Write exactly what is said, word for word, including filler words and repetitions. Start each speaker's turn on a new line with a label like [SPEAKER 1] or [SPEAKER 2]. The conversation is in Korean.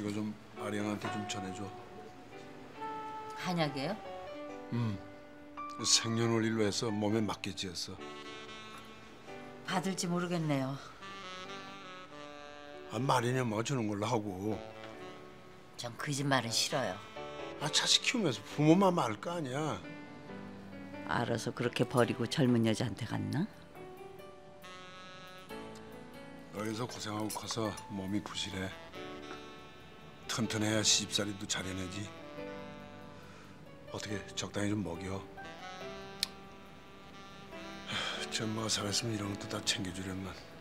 [SPEAKER 1] 이거 좀 아리양한테 좀 전해줘.
[SPEAKER 2] 한약이에요?
[SPEAKER 1] 음, 생년월일로 해서 몸에 맞게 지었어.
[SPEAKER 2] 받을지 모르겠네요.
[SPEAKER 1] 아, 말이냐 뭐 주는 걸로 하고.
[SPEAKER 2] 전 거짓말은 싫어요.
[SPEAKER 1] 아, 자식 키우면서 부모만 말할 거 아니야.
[SPEAKER 2] 알아서 그렇게 버리고 젊은 여자한테 갔나?
[SPEAKER 1] 어려서 고생하고 커서 몸이 부실해. 튼튼해야 시집살이도 잘해내지. 어떻게 적당히 좀 먹여. 전 뭐 살았으면 이런 것도 다 챙겨주려면.